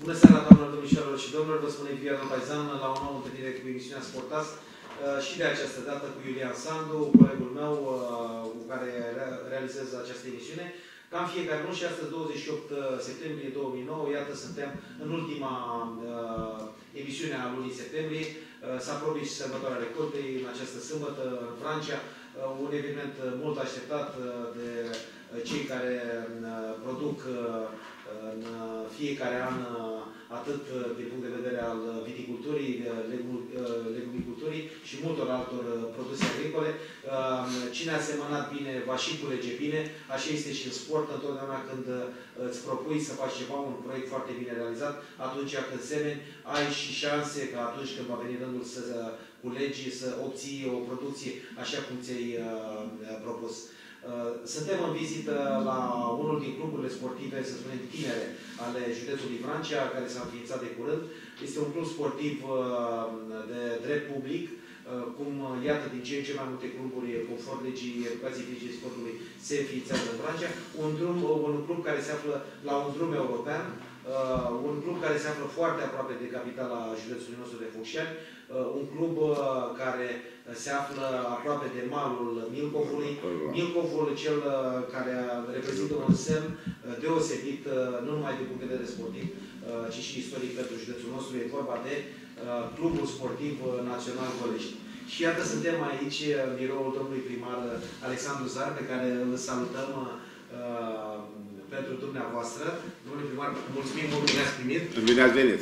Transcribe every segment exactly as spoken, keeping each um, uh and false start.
Bună seara, doamnelor, domnișoarelor și domnilor, vă spune Vivian Paizan la o nouă întâlnire cu emisiunea Sportas și de această dată cu Iulian Sandu, colegul meu cu care realizez această emisiune. Ca în fiecare lună și astăzi, douăzeci și opt septembrie două mii nouă, iată, suntem în ultima uh, emisiune a lunii septembrie. Uh, S-a apropie și sărbătoarea recoltei în această sâmbătă în Franța, uh, un eveniment mult așteptat uh, de cei care uh, produc uh, în fiecare an, atât din punct de vedere al viticulturii, legumiculturii și multor altor produse agricole. Cine a semănat bine, va și culege bine. Așa este și în sport. Întotdeauna când îți propui să faci ceva, un proiect foarte bine realizat, atunci când semeni, ai și șanse că atunci când va veni rândul să culegi, să obții o producție așa cum ți-ai propus. Suntem în vizită la unul din cluburile sportive, să spunem, tinere ale județului Vrancea, care s-a înființat de curând. Este un club sportiv de drept public, cum, iată, din ce în ce mai multe cluburi, conform legii educației fizice și sportului, se înființează în Vrancea. Un, drum, un club care se află la un drum european, un club care se află foarte aproape de capitala județului nostru de Focșani, un club care se află aproape de malul Milcovului. Milcovul, cel care reprezintă un semn deosebit, nu numai din punct de vedere sportiv, ci și istoric pentru județul nostru. E vorba de Clubul Sportiv Național Golești. Și iată, suntem aici în biroul domnului primar Alexandru Zar, pe care îl salutăm pentru dumneavoastră. Domnule primar, mulțumim mult că ne-ați primit. Bine ați venit!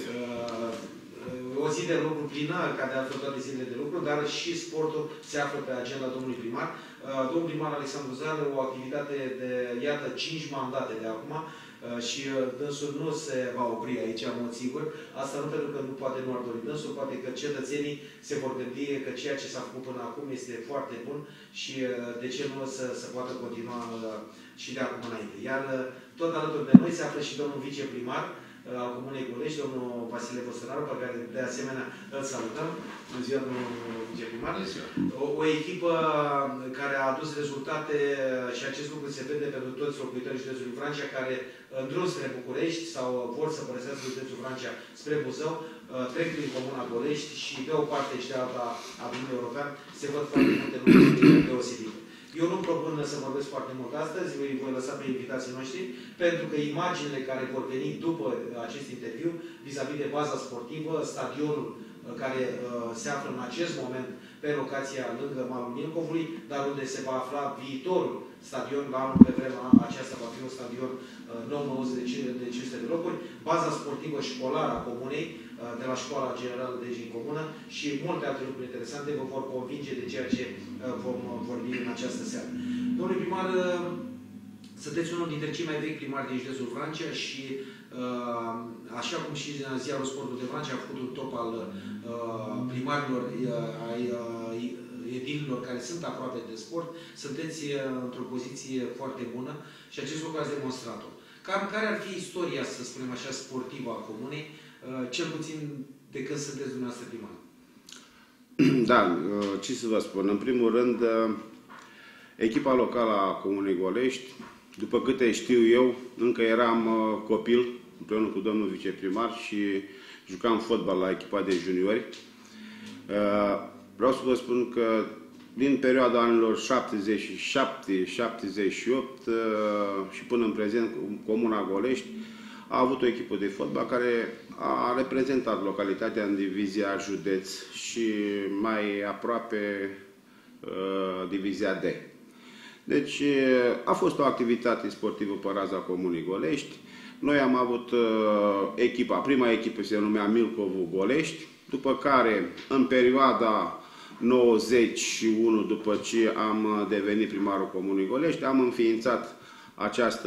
O zi de lucru plină, ca de altfel toate zilele de lucru, dar și sportul se află pe agenda domnului primar. Domnul primar Alexandru Zar, o activitate de, iată, cinci mandate de acum și dânsul nu se va opri aici, în mod sigur. Asta nu pentru că nu poate nu ar dori dânsul, poate că cetățenii se vor gândi că ceea ce s-a făcut până acum este foarte bun și de ce nu să, să poată continua și de acum înainte. Iar tot alături de noi se află și domnul viceprimar al Comunei Golești, domnul Vasile Văsănaru, pe care de asemenea îl salutăm. Bună ziua, domnul viceprimar. O, o echipă care a adus rezultate și acest lucru se vede pentru toți locuitorii județului Vrancea care în drum spre București sau vor să părăsească județul Vrancea spre Buzău, trec prin Comuna Golești și de o parte și de alta a Uniunii European se văd foarte multe lucruri deosebite. Eu nu propun să vorbesc foarte mult astăzi, îi voi lăsa pe invitații noștri, pentru că imaginile care vor veni după acest interviu, vis-a-vis de baza sportivă, stadionul care uh, se află în acest moment pe locația lângă malul Milcovului, dar unde se va afla viitorul stadion, la anul pe vremea aceasta va fi un stadion uh, nou nouăzeci de cinci sute de locuri, baza sportivă școlară a comunei, uh, de la Școala Generală de Igienă Comună și multe alte lucruri interesante vă vor convinge de ceea ce uh, vom vorbi în această seară. Domnule primar, uh, sunteți unul dintre cei mai vechi primari din județul Vrancea și uh, așa cum și ziarul Sportul de Vrancea a făcut un top al uh, primarilor, uh, ai uh, edililor care sunt aproape de sport, sunteți uh, într-o poziție foarte bună și acest lucru ați demonstrat-o. Cam care ar fi istoria, să spunem așa, sportivă a comunei, uh, cel puțin de când sunteți dumneavoastră primar? Da, uh, ce să vă spun? În primul rând, uh, echipa locală a Comunei Golești, după câte știu eu, încă eram uh, copil, împreună cu domnul viceprimar și jucam fotbal la echipa de juniori. Uh, vreau să vă spun că din perioada anilor șaptezeci și șapte șaptezeci și opt uh, și până în prezent, Comuna Golești a avut o echipă de fotbal care a reprezentat localitatea în divizia județ și mai aproape uh, divizia D. Deci a fost o activitate sportivă pe raza Comunei Golești. Noi am avut uh, echipa, prima echipă se numea Milcovul Golești, după care în perioada nouăzeci și unu, după ce am devenit primarul Comunei Golești, am înființat această,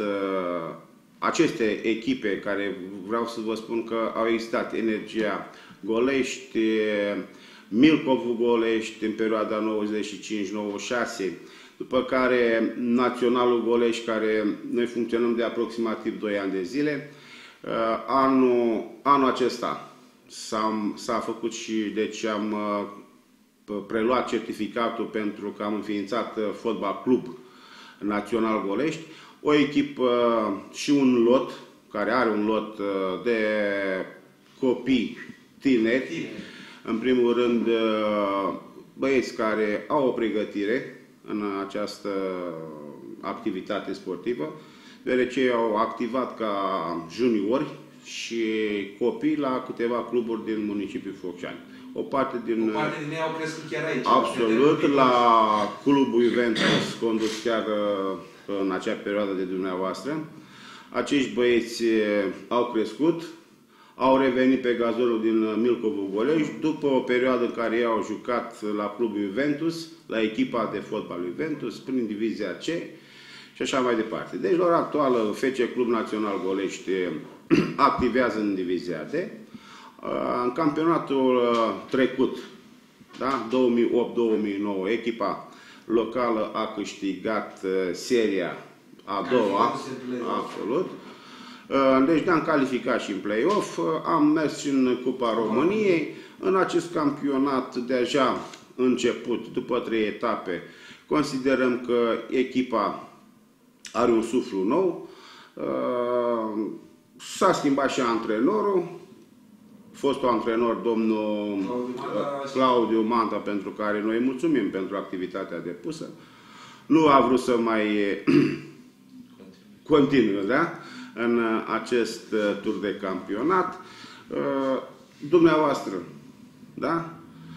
aceste echipe care vreau să vă spun că au existat: Energia Golești, Milcovul Golești în perioada nouăzeci și cinci nouăzeci și șase, după care Naționalul Golești, care noi funcționăm de aproximativ doi ani de zile. Anul, anul acesta s-a făcut și deci am preluat certificatul pentru că am înființat Fotbal Club Național Golești, o echipă și un lot care are un lot de copii tineri, în primul rând băieți care au o pregătire în această activitate sportivă, deoarece ei au activat ca juniori și copii la câteva cluburi din municipiul Focșani. O parte din, o parte din ei au crescut chiar aici. Absolut, la clubul Juventus, condus chiar în acea perioadă de dumneavoastră. Acești băieți au crescut, au revenit pe gazonul din Milcovul Golești, după o perioadă în care ei au jucat la clubul Juventus, la echipa de fotbal Juventus, prin divizia C și așa mai departe. Deci, la ora actuală, F C Club Național Golești activează în divizia D. În campionatul trecut, da, două mii opt două mii nouă, echipa locală a câștigat seria a doua, absolut. Deci ne-am calificat și în play-off, am mers și în Cupa României. În acest campionat deja început, după trei etape, considerăm că echipa are un suflu nou. S-a schimbat și antrenorul, fostul antrenor, domnul Claudiu Manta, pentru care noi mulțumim pentru activitatea depusă. Nu a vrut să mai continue, da? În acest tur de campionat. Dumneavoastră, da?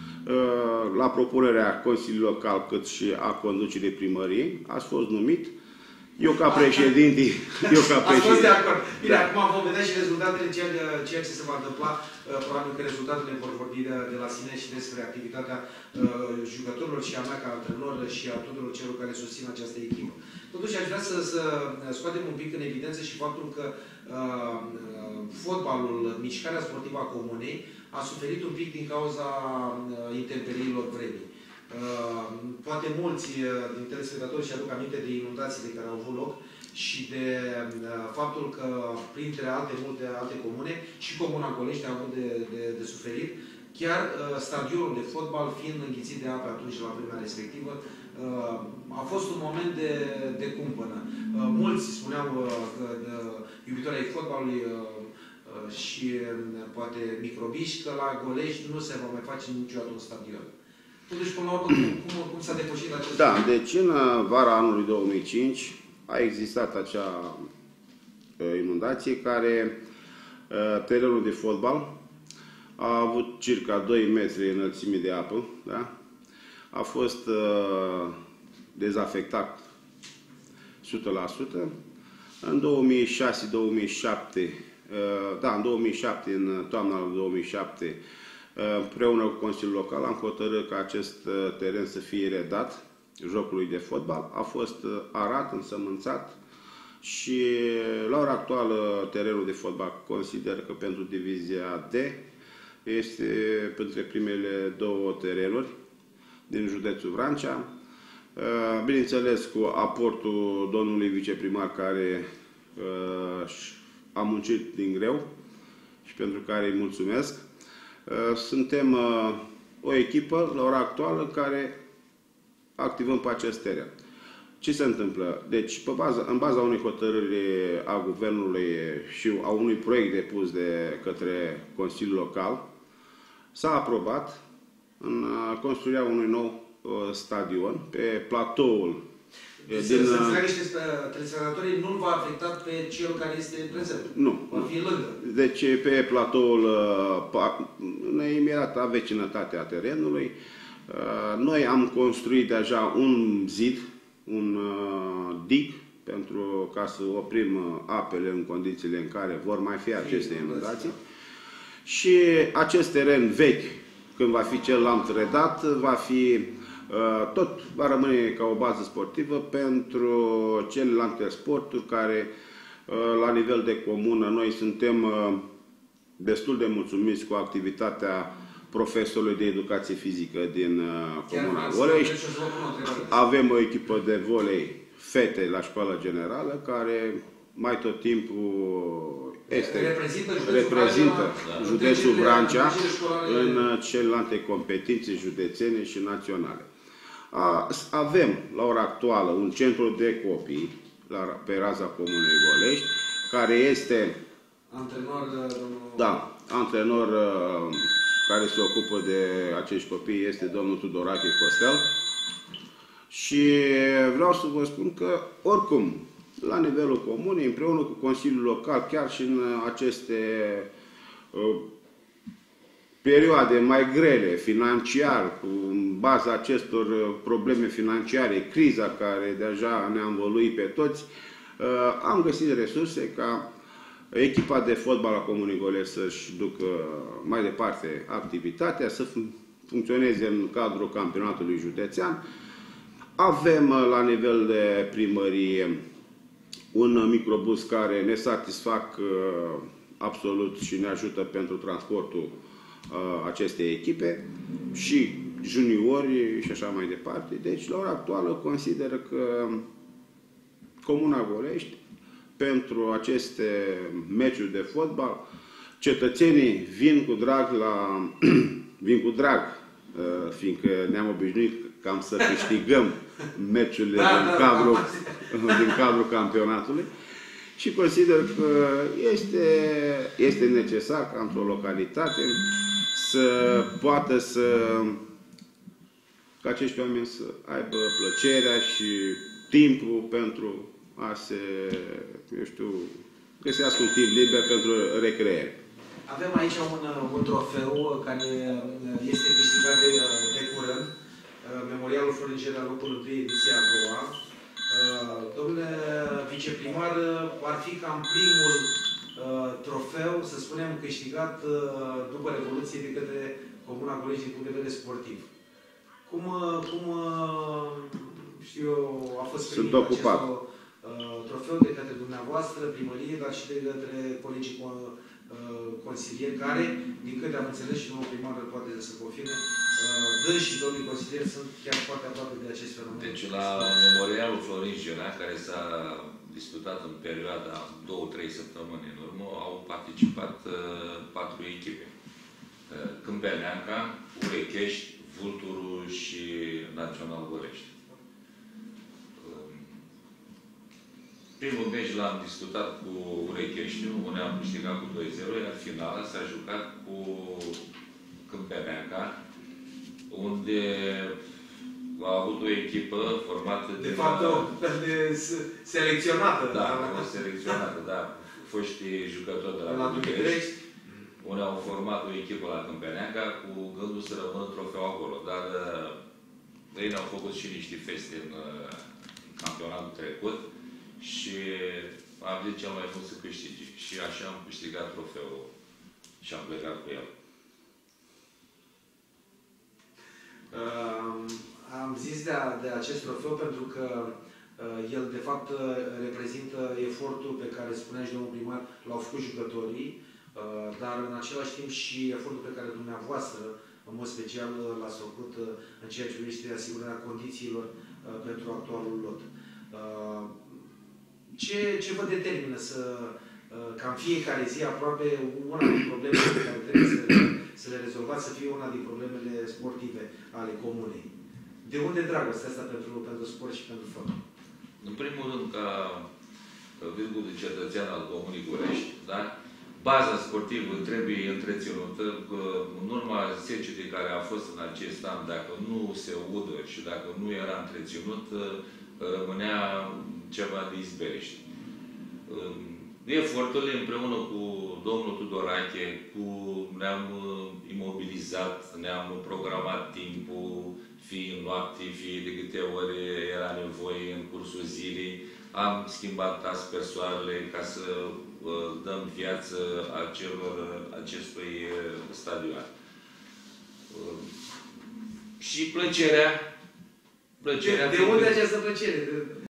La propunerea Consiliului Local, cât și a conducerii primăriei, ați fost numit. Eu ca președinte, eu ca președinte. Ați fost de acord. Bine, da. Acum vom vedea și rezultatele, ceea ce se va întâmpla. Probabil că rezultatele vor vorbi de, de la sine și despre activitatea uh, jucătorilor și a mea ca antrenor și a tuturor celor care susțin această echipă. Totuși, aș vrea să, să scoatem un pic în evidență și faptul că uh, fotbalul, mișcarea sportivă a comunei, a suferit un pic din cauza uh, intemperiilor vremii. Uh, poate mulți uh, din telespectatori și aduc aminte de inundațiile care au avut loc și de uh, faptul că, printre alte multe alte comune, și Comuna Golești a avut de, de, de suferit, chiar uh, stadionul de fotbal fiind înghițit de apă atunci la vremea respectivă, uh, a fost un moment de, de cumpănă. Uh, mulți spuneau uh, că uh, iubitorii ai fotbalului uh, uh, și uh, poate microbiști că la Golești nu se va mai face niciodată un stadion. Totuși, până la urmă, cum, cum s-a depășit acest Da, lucru? Deci în vara anului două mii cinci a existat acea uh, inundație care uh, terenul de fotbal a avut circa doi metri înălțime de apă, da? A fost uh, dezafectat o sută la sută. În două mii șase două mii șapte, uh, da, în două mii șapte, în toamna două mii șapte, împreună cu Consiliul Local am hotărât ca acest teren să fie redat jocului de fotbal. A fost arat, însămânțat și la ora actuală terenul de fotbal consider că pentru divizia D este printre primele două terenuri din județul Vrancea. Bineînțeles cu aportul domnului viceprimar care a muncit din greu și pentru care îi mulțumesc. Suntem o echipă, la ora actuală, care activăm pe acest teren. Ce se întâmplă? Deci, pe baza, în baza unei hotărâri a Guvernului și a unui proiect depus de către Consiliul Local, s-a aprobat în construirea unui nou stadion pe platoul. Deci din, să înțeleagă și telespectatorii, nu va afecta pe cel care este prezent. Nu. Va fi lângă. Deci pe platoul, în imediata vecinătate a terenului, noi am construit deja un zid, un dig, pentru ca să oprim apele în condițiile în care vor mai fi aceste inundații. Și acest teren vechi, când va fi celălalt redat, va fi tot va rămâne ca o bază sportivă pentru celelalte sporturi care, la nivel de comună, noi suntem destul de mulțumiți cu activitatea profesorului de educație fizică din Comuna Golești. Avem o echipă de volei fete la școala generală care mai tot timpul este, reprezintă județul, reprezintă Vrancea, județul Vrancea în celelalte competiții județene și naționale. Avem, la ora actuală, un centru de copii la, pe raza Comunei Golești, care este antrenor, domnul... Da, antrenor care se ocupă de acești copii este domnul Tudorache Costel. Și vreau să vă spun că, oricum, la nivelul comunei, împreună cu Consiliul Local, chiar și în aceste uh, perioade mai grele, financiar, cu în baza acestor probleme financiare, criza care deja ne-a învăluit pe toți, uh, am găsit resurse ca echipa de fotbal a Comunei Golești să-și ducă mai departe activitatea, să funcționeze în cadrul campionatului județean. Avem la nivel de primărie un microbus care ne satisfac uh, absolut și ne ajută pentru transportul uh, acestei echipe și juniori și așa mai departe. Deci, la ora actuală, consider că Comuna Golești, pentru aceste meciuri de fotbal, cetățenii vin cu drag la vin cu drag, uh, fiindcă ne-am obișnuit cam să câștigăm meciurile da, din, da, cadrul, da. din cadrul campionatului și consider că este, este necesar ca într-o localitate să poată să ca acești oameni să aibă plăcerea și timpul pentru a se, eu știu, găsească un timp liber pentru recreere. Avem aici un, un trofeu care este câștigat de, de curând, Memorialul Florin al locului întâi, ediția a doua. Domnule viceprimar, ar fi cam primul trofeu, să spunem, câștigat după Revoluție de către Comuna Golești din punct de vedere sportiv. Cum, cum știu eu, a fost primit acest trofeu de către dumneavoastră, primărie, dar și de către colegii consilieri care, din câte am înțeles și domnul primar poate să confirme, dâns și domnii consilieri sunt chiar foarte aproape de acest fenomen. Deci la Memorialul Florin Genea, care s-a disputat în perioada două-trei săptămâni în urmă, au participat uh, patru echipe. Uh, Câmpeneanca, Urechești, Vulturu și Național Golești. Primul meci l-am discutat cu Urecheștiu, unde am câștigat cu doi zero, iar finala s-a jucat cu Câmpeneanca, unde a avut o echipă formată de... De fapt, o de selecționată. Da, o selecționată, da. Foști jucători de la, la București, unde au format o echipă la Câmpeneanca cu gândul să rămână trofeu acolo. Dar ei ne-au făcut și niște feste în, în campionatul trecut. Și am zis cel mai mult să câștige. Și așa am câștigat trofeul și am plecat cu el. Uh, am zis de, a, de acest trofeu pentru că uh, el, de fapt, reprezintă efortul pe care, spunea și domnul primar, l-au făcut jucătorii, uh, dar în același timp și efortul pe care dumneavoastră, în mod special, l-ați făcut uh, în ceea ce privește asigurarea condițiilor uh, pentru actualul lot. Uh, Ce, ce vă determină să, ca în fiecare zi, aproape una din problemele pe care trebuie să, să le rezolvați, să fie una din problemele sportive ale comunei? De unde dragostea asta pentru, pentru sport și pentru fotbal? În primul rând, ca virgul de cetățean al Comunii Golești, da? Baza sportivă trebuie întreținută. În urma secetei care a fost în acest an, dacă nu se udă și dacă nu era întreținut, rămânea ceva de izberiște. Eforturile împreună cu domnul Tudorache, cu ne-am imobilizat, ne-am programat timpul, fie în noapte, fie de câte ori era nevoie în cursul zilei. Am schimbat aspersoarele ca să uh, dăm viață acelor, acestui stadion. Uh, și plăcerea, plăcerea De, de unde această plăcere?